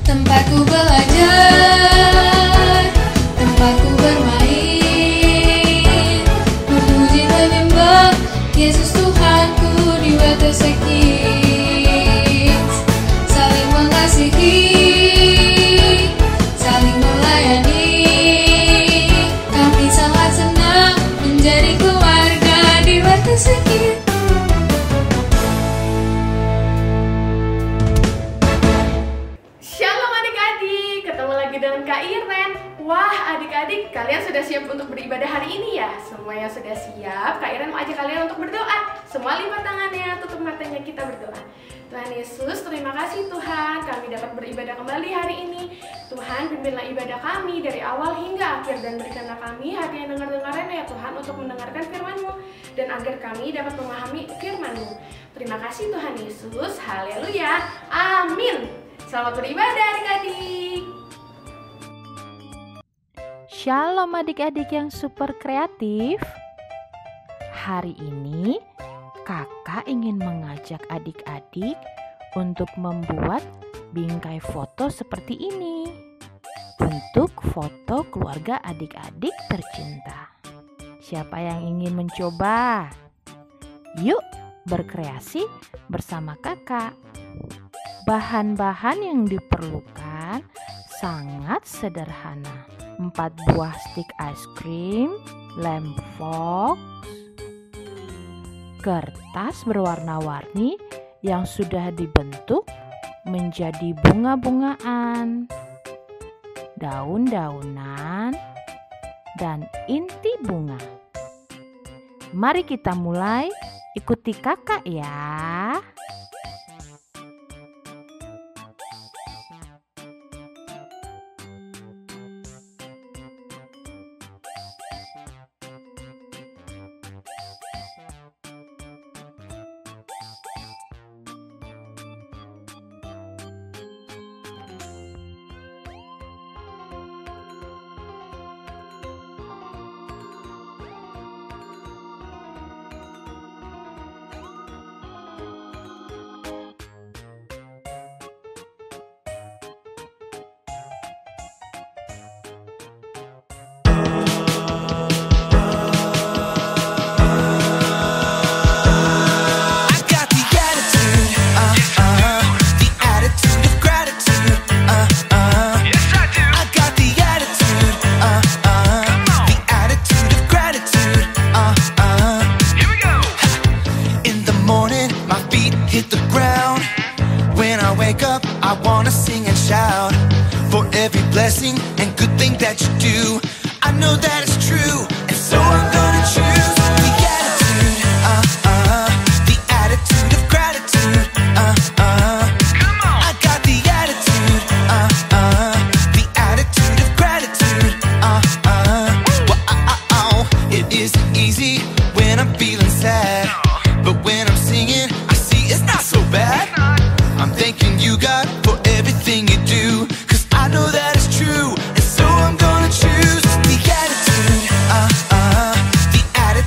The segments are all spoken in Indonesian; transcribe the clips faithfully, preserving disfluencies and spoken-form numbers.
tempatku belajar, tempatku bermain, memuji menyembah Yesus Tuhanku di Bethesda Kids. Saling mengasihi, saling melayani, kami sangat senang menjadi keluarga di Bethesda Kids. Shalom adik-adik, ketemu lagi dengan Kak Iren. Wah adik-adik, kalian sudah siap untuk beribadah hari ini ya? Semuanya sudah siap, Kak Iren mau ajak kalian untuk berdoa. Semua lipat tangannya, tutup matanya, kita berdoa. Tuhan Yesus, terima kasih Tuhan, kami dapat beribadah kembali hari ini. Tuhan, pimpinlah ibadah kami dari awal hingga akhir, dan berikanlah kami hati yang dengar-dengaran ya Tuhan untuk mendengarkan firman-Mu, dan agar kami dapat memahami firman-Mu. Terima kasih Tuhan Yesus, haleluya, amin. Selamat beribadah adik-adik. Shalom adik-adik yang super kreatif. Hari ini kakak ingin mengajak adik-adik untuk membuat bingkai foto seperti ini. Bentuk foto keluarga adik-adik tercinta. Siapa yang ingin mencoba? Yuk berkreasi bersama kakak. Bahan-bahan yang diperlukan sangat sederhana. Empat buah stik es krim, lem fox, kertas berwarna-warni yang sudah dibentuk menjadi bunga-bungaan, daun-daunan, dan inti bunga. Mari kita mulai, ikuti kakak ya. I wanna sing and shout for every blessing and good thing that you do. I know that it's true, and so I'm gonna choose the attitude, uh-uh, the attitude of gratitude, uh-uh. Come on! I got the attitude, uh-uh, the attitude of gratitude, uh-uh. Well, uh-uh, it isn't easy when I'm feeling sad, but when I'm singing, I see it's not so bad. I'm thanking you, God, for everything you do, 'cause I know that it's true, and so I'm gonna choose the attitude, uh-uh, the attitude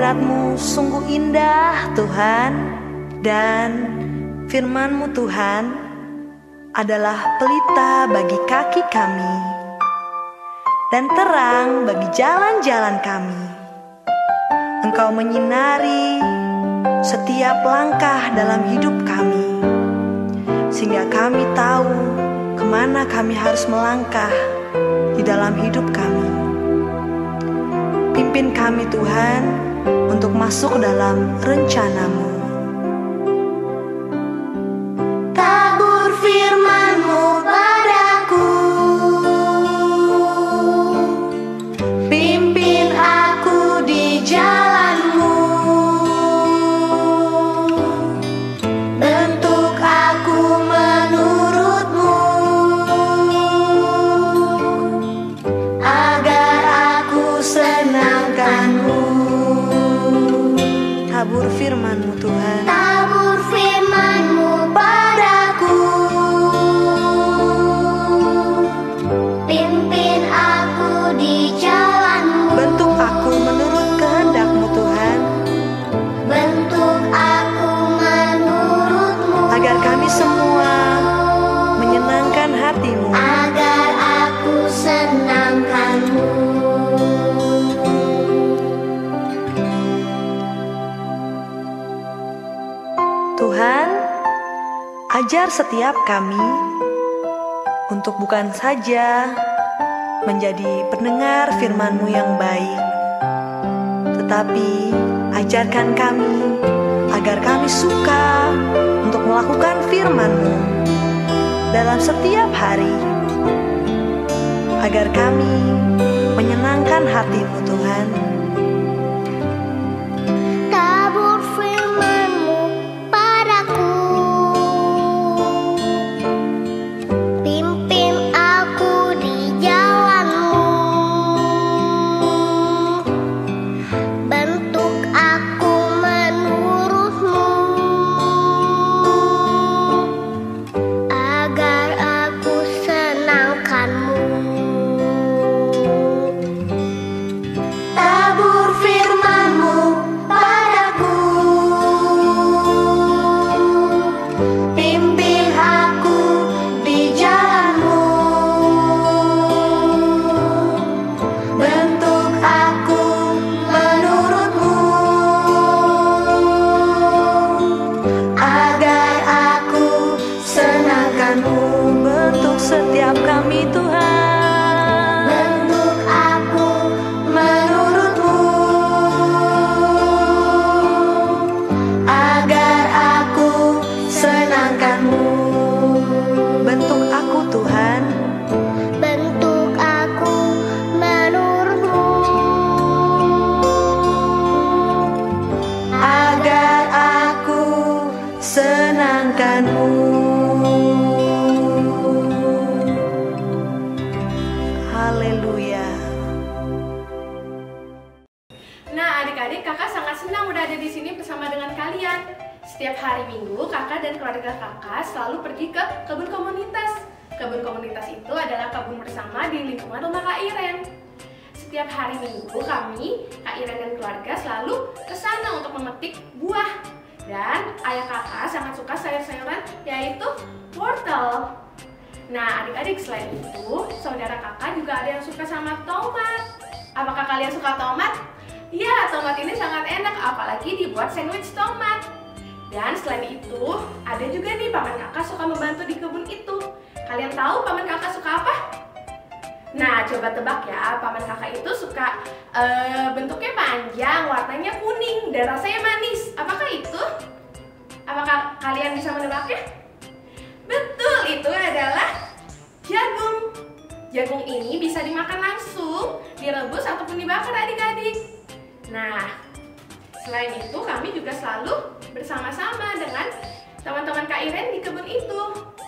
Hadirat-Mu sungguh indah Tuhan, dan firman-Mu Tuhan adalah pelita bagi kaki kami dan terang bagi jalan-jalan kami. Engkau menyinari setiap langkah dalam hidup kami, sehingga kami tahu kemana kami harus melangkah di dalam hidup kami. Pimpin kami Tuhan untuk masuk dalam rencana-Mu. Tabur firman-Mu padaku, pimpin aku di jalan-Mu, bentuk aku menurut-Mu, agar aku senangkan-Mu. Tabur firman-Mu Tuhan. Tabur firman-Mu padaku, pimpin aku di jalan-Mu, Bentuk aku menurut kehendak-Mu Tuhan, bentuk aku menurut-Mu, agar kami semua menyenangkan hati-Mu. agar aku senangkan-Mu. Tuhan, ajar setiap kami untuk bukan saja menjadi pendengar firman-Mu yang baik, tetapi ajarkan kami agar kami suka untuk melakukan firman-Mu dalam setiap hari, agar kami menyenangkan hati-Mu Tuhan. Tabur firman-Mu padaku, pimpin aku di jalan-Mu, bentuk aku menurut-Mu, agar aku senangkan-Mu. Tabur firman-Mu padaku, pimpin aku di jalan-Mu, bentuk aku menurut-Mu, agar aku senangkan-Mu. Bentuk setiap kami Tuhan, Bentuk aku menurut-Mu, agar aku senangkan-Mu. bentuk aku Tuhan, Bentuk aku menurut-Mu, agar aku senangkan-Mu. Haleluya. Nah, adik-adik, kakak sangat senang udah ada di sini bersama dengan kalian. Setiap hari Minggu, kakak dan keluarga kakak selalu pergi ke kebun komunitas. Kebun komunitas itu adalah kebun bersama di lingkungan rumah Kak Iren. Setiap hari Minggu, kami, Kak Iren dan keluarga selalu ke sana untuk memetik buah. Dan ayah kakak sangat suka sayur-sayuran, yaitu wortel. Nah, adik-adik, selain itu, saudara kakak juga ada yang suka sama tomat. Apakah kalian suka tomat? Ya, tomat ini sangat enak, apalagi dibuat sandwich tomat. Dan selain itu, ada juga nih paman kakak suka membantu di kebun itu. Kalian tahu paman kakak suka apa? Nah, coba tebak ya, paman kakak itu suka uh, bentuknya panjang, warnanya kuning, dan rasanya manis. Apakah itu? Apakah kalian bisa menebaknya? Betul, itu adalah jagung. Jagung ini bisa dimakan langsung, direbus ataupun dibakar adik-adik. Nah, selain itu kami juga selalu bersama-sama dengan teman-teman Kak Iren di kebun itu.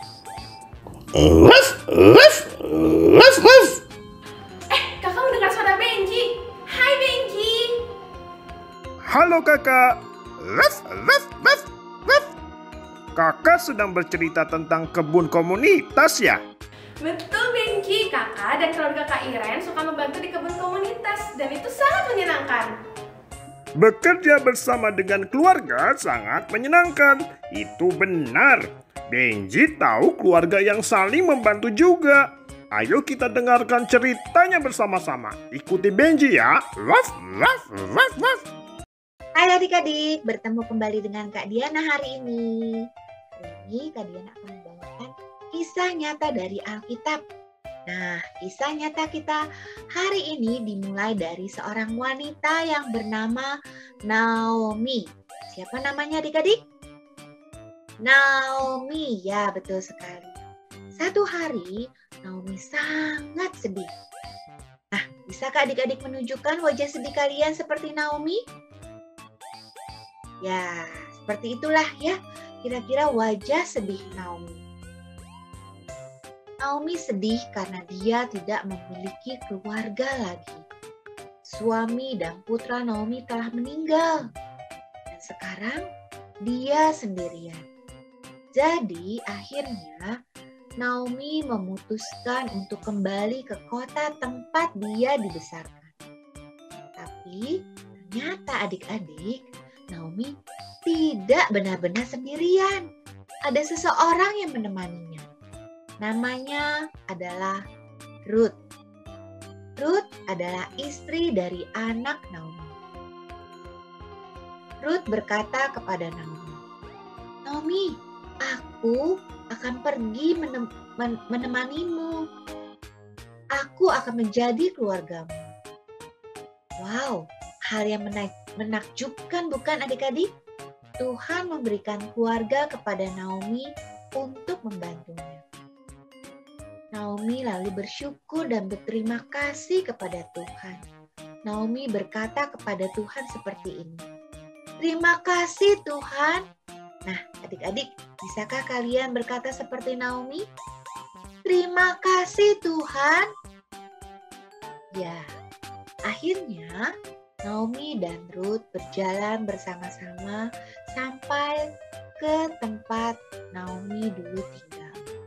Eh, kakak mendengar suara Benji. Hai Benji. Halo kakak. Ruff, ruff, ruff, ruff. Kakak sedang bercerita tentang kebun komunitas ya? Betul Benji, kakak dan keluarga Kak Iren suka membantu di kebun komunitas dan itu sangat menyenangkan. Bekerja bersama dengan keluarga sangat menyenangkan. Itu benar. Benji tahu keluarga yang saling membantu juga. Ayo kita dengarkan ceritanya bersama-sama. Ikuti Benji ya. Waf, waf, waf, waf. Hai adik-adik, bertemu kembali dengan Kak Diana hari ini. Hari ini Kak Diana akan membawakan kisah nyata dari Alkitab. Nah, kisah nyata kita hari ini dimulai dari seorang wanita yang bernama Naomi. Siapa namanya adik-adik? Naomi, ya betul sekali. Satu hari, Naomi sangat sedih. Nah, bisakah adik-adik menunjukkan wajah sedih kalian seperti Naomi? Ya, seperti itulah ya, kira-kira wajah sedih Naomi. Naomi sedih karena dia tidak memiliki keluarga lagi. Suami dan putra Naomi telah meninggal. Dan sekarang dia sendirian. Jadi akhirnya Naomi memutuskan untuk kembali ke kota tempat dia dibesarkan. Tapi ternyata adik-adik, Naomi tidak benar-benar sendirian. Ada seseorang yang menemaninya. Namanya adalah Ruth. Ruth adalah istri dari anak Naomi. Ruth berkata kepada Naomi, "Naomi, aku akan pergi menem- men- menemanimu. Aku akan menjadi keluargamu." Wow, hal yang menak- menakjubkan bukan adik-adik? Tuhan memberikan keluarga kepada Naomi untuk membantunya. Naomi lalu bersyukur dan berterima kasih kepada Tuhan. Naomi berkata kepada Tuhan seperti ini, "Terima kasih Tuhan." Nah, adik-adik, bisakah kalian berkata seperti Naomi? Terima kasih Tuhan. Ya, akhirnya Naomi dan Ruth berjalan bersama-sama sampai ke tempat Naomi dulu tinggal.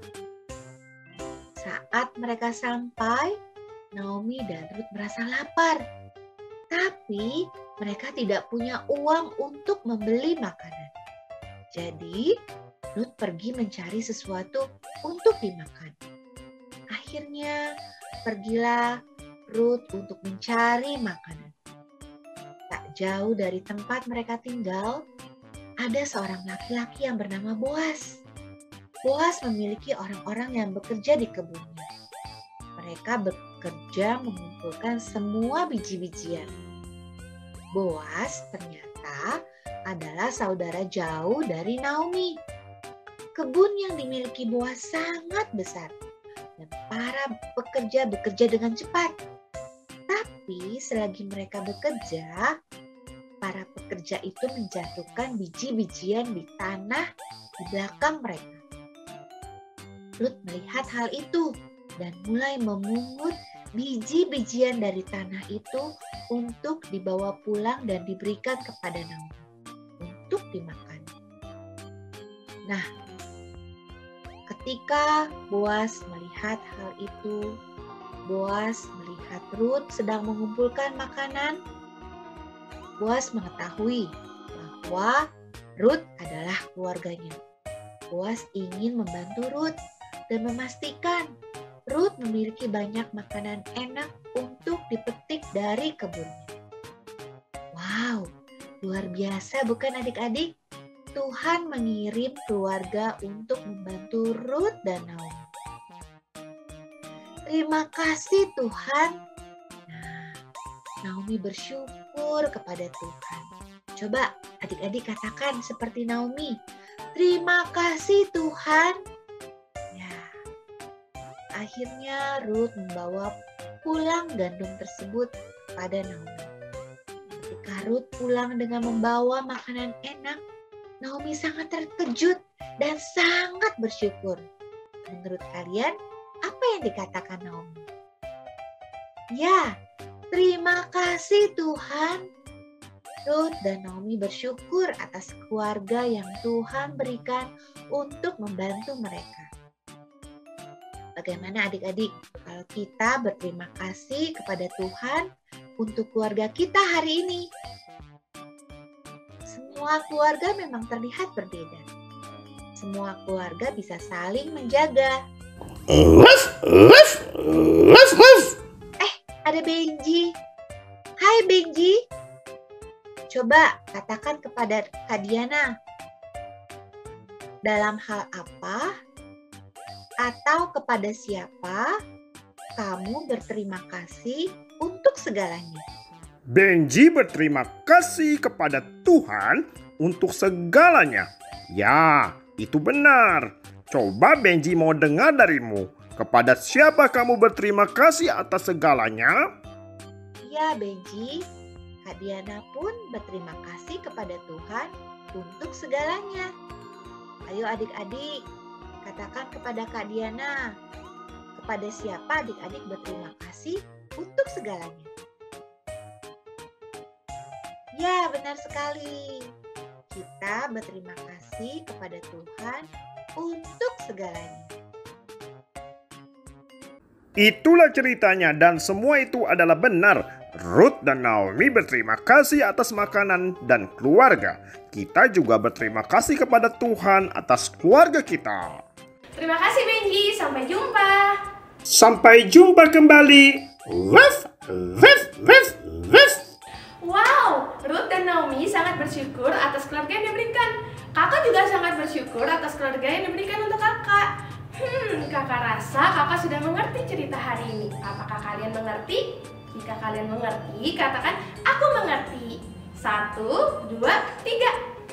Saat mereka sampai, Naomi dan Ruth merasa lapar. Tapi mereka tidak punya uang untuk membeli makanan. Jadi, Ruth pergi mencari sesuatu untuk dimakan. Akhirnya, pergilah Ruth untuk mencari makanan. Tak jauh dari tempat mereka tinggal, ada seorang laki-laki yang bernama Boas. Boas memiliki orang-orang yang bekerja di kebunnya. Mereka bekerja mengumpulkan semua biji-bijian. Boas ternyata adalah saudara jauh dari Naomi. Kebun yang dimiliki Boas sangat besar dan para pekerja bekerja dengan cepat. Tapi selagi mereka bekerja, para pekerja itu menjatuhkan biji-bijian di tanah di belakang mereka. Ruth melihat hal itu dan mulai memungut biji-bijian dari tanah itu untuk dibawa pulang dan diberikan kepada Naomi untuk dimakan. Nah, ketika Boas melihat hal itu, Boas melihat Ruth sedang mengumpulkan makanan. Boas mengetahui bahwa Ruth adalah keluarganya. Boas ingin membantu Ruth dan memastikan Ruth memiliki banyak makanan enak untuk dipetik dari kebunnya. Wow, luar biasa bukan adik-adik? Tuhan mengirim keluarga untuk membantu Ruth dan Naomi. Terima kasih Tuhan. Nah, Naomi bersyukur kepada Tuhan. Coba adik-adik katakan seperti Naomi. Terima kasih Tuhan. Akhirnya Ruth membawa pulang gandum tersebut pada Naomi. Ketika Ruth pulang dengan membawa makanan enak, Naomi sangat terkejut dan sangat bersyukur. Menurut kalian, apa yang dikatakan Naomi? Ya, terima kasih Tuhan. Ruth dan Naomi bersyukur atas keluarga yang Tuhan berikan untuk membantu mereka. Bagaimana adik-adik kalau kita berterima kasih kepada Tuhan untuk keluarga kita hari ini? semua keluarga memang terlihat berbeda. Semua keluarga bisa saling menjaga. Eh, ada Benji. Hai Benji. Coba katakan kepada Kak Diana. Dalam hal apa atau kepada siapa kamu berterima kasih untuk segalanya? Benji berterima kasih kepada Tuhan untuk segalanya. Ya, itu benar. Coba Benji mau dengar darimu. Kepada siapa kamu berterima kasih atas segalanya? Ya Benji, Kak Diana pun berterima kasih kepada Tuhan untuk segalanya. Ayo adik-adik, katakan kepada Kak Diana. Kepada siapa adik-adik berterima kasih untuk segalanya? Ya, benar sekali. Kita berterima kasih kepada Tuhan untuk segalanya. Itulah ceritanya dan semua itu adalah benar. Ruth dan Naomi berterima kasih atas makanan dan keluarga. Kita juga berterima kasih kepada Tuhan atas keluarga kita. Terima kasih Benji, sampai jumpa. Sampai jumpa kembali. Ruff, ruff, ruff, ruff. Wow, Ruth dan Naomi sangat bersyukur atas keluarga yang diberikan. Kakak juga sangat bersyukur atas keluarga yang diberikan untuk kakak. Hmm, kakak rasa kakak sudah mengerti cerita hari ini. Apakah kalian mengerti? Jika kalian mengerti, katakan aku mengerti. Satu, dua, tiga.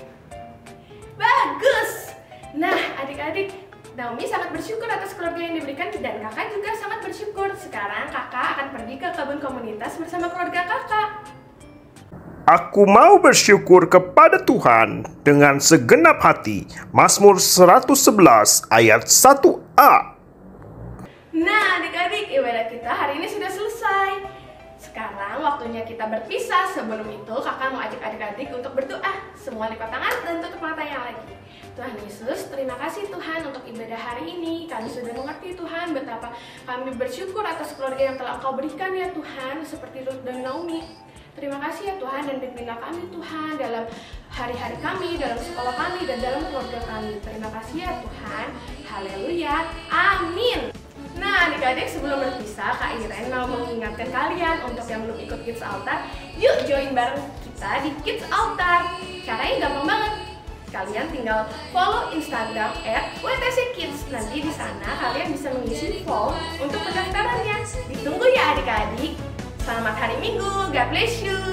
Bagus. Nah, adik-adik, Naomi sangat bersyukur atas keluarga yang diberikan dan kakak juga sangat bersyukur. Sekarang kakak akan pergi ke kebun komunitas bersama keluarga kakak. Aku mau bersyukur kepada Tuhan dengan segenap hati. Mazmur seratus sebelas ayat satu a. Nah, adik-adik, ibadah kita hari ini sudah selesai. Sekarang waktunya kita berpisah. Sebelum itu, kakak mau ajak adik-adik untuk berdoa. Semua lipat tangan dan tutup matanya lagi. Tuhan Yesus, terima kasih Tuhan untuk ibadah hari ini. Kami sudah mengerti Tuhan betapa kami bersyukur atas keluarga yang telah Engkau berikan ya Tuhan, seperti Ruth dan Naomi. Terima kasih ya Tuhan, dan pimpinlah kami Tuhan dalam hari-hari kami, dalam sekolah kami, dan dalam keluarga kami. Terima kasih ya Tuhan. Haleluya. Amin. Nah adik-adik, sebelum berpisah, Kak Iren mau mengingatkan kalian untuk yang belum ikut Kids Altar, yuk join bareng kita di Kids Altar. Caranya gampang banget. Kalian tinggal follow Instagram at W T C Kids. Nanti di sana kalian bisa mengisi form untuk pendaftarannya. Ditunggu ya adik-adik. Selamat hari Minggu. God bless you.